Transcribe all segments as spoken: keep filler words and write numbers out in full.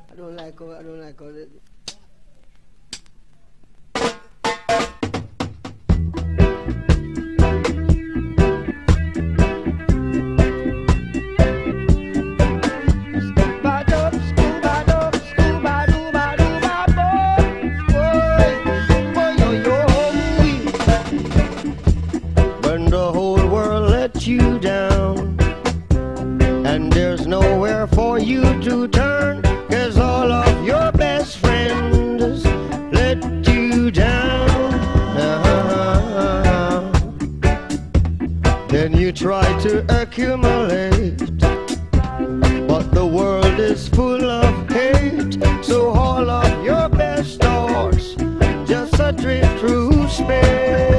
I don't like how, I don't like how the, you down, and there's nowhere for you to turn, 'cause all of your best friends let you down. Uh-huh. Then you try to accumulate, but the world is full of hate, so all of your best thoughts just adrift through space.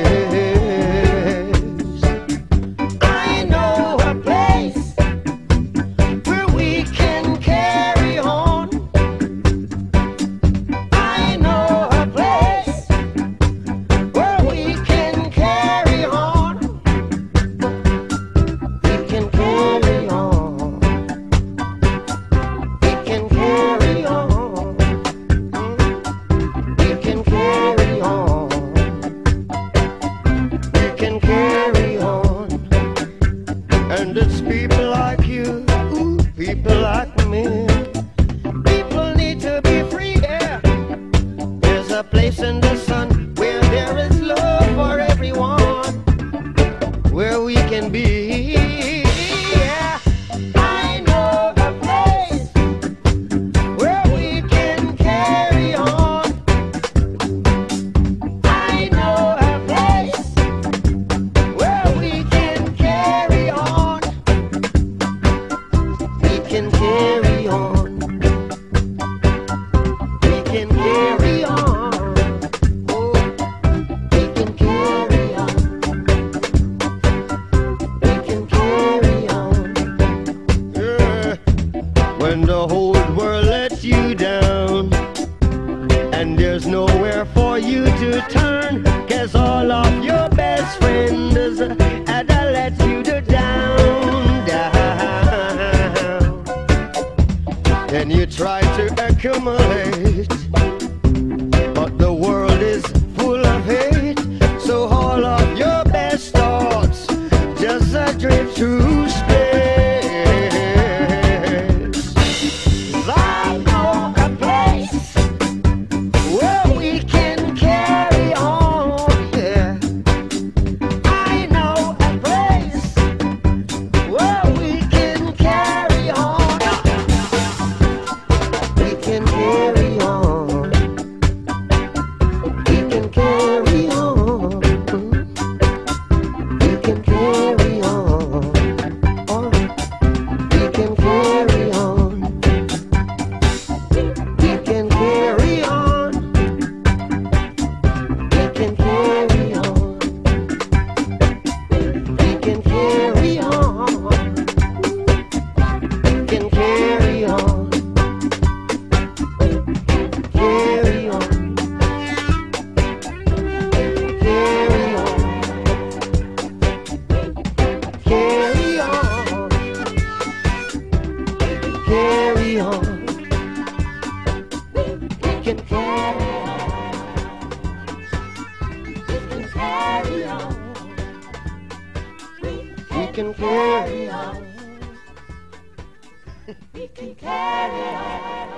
can carry on. We can carry on.